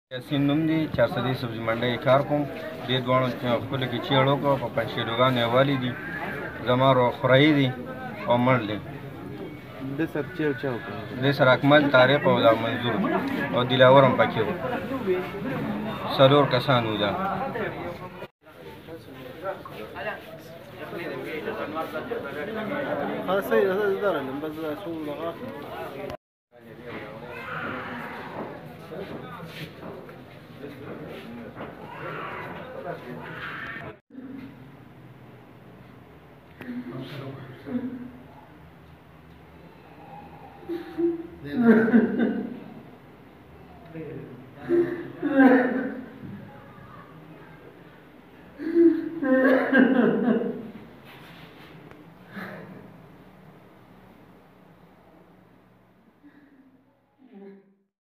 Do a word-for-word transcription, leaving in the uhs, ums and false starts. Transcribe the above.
یاسین نوم دی چار سدې سبزي منډۍ کار کوم. دې دواړو خپلو کې چیړ وکړو په پنجشیروګانو یې والي دي زما خورایي دي او مړ دی. دې سره اکمل طارق او دا منظور او دلاور هم پکې وو. څلور کسان وو دا. Then